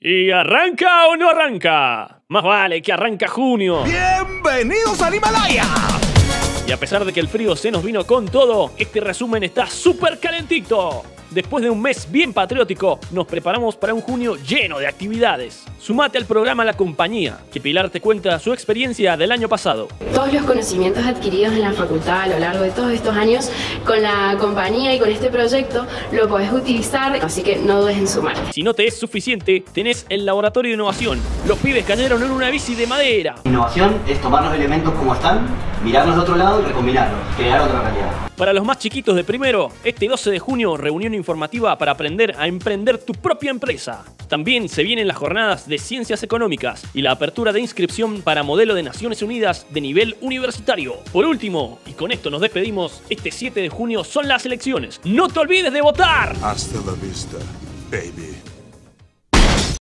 ¿Y arranca o no arranca? Más vale que arranca junio. ¡Bienvenidos al Himalaya! Y a pesar de que el frío se nos vino con todo, este resumen está súper calentito. Después de un mes bien patriótico, nos preparamos para un junio lleno de actividades. Sumate al programa La Compañía, que Pilar te cuenta su experiencia del año pasado. Todos los conocimientos adquiridos en la facultad a lo largo de todos estos años, con la compañía y con este proyecto, lo podés utilizar, así que no dudes en sumar. Si no te es suficiente, tenés el Laboratorio de Innovación. Los pibes cayeron en una bici de madera. Innovación es tomar los elementos como están, mirarlos de otro lado y recombinarlos, crear otra realidad. Para los más chiquitos de primero, este 12 de junio, reunión informativa para aprender a emprender tu propia empresa. También se vienen las jornadas de Ciencias Económicas y la apertura de inscripción para modelo de Naciones Unidas de nivel universitario. Por último, y con esto nos despedimos, este 7 de junio son las elecciones. ¡No te olvides de votar! Hasta la vista, baby.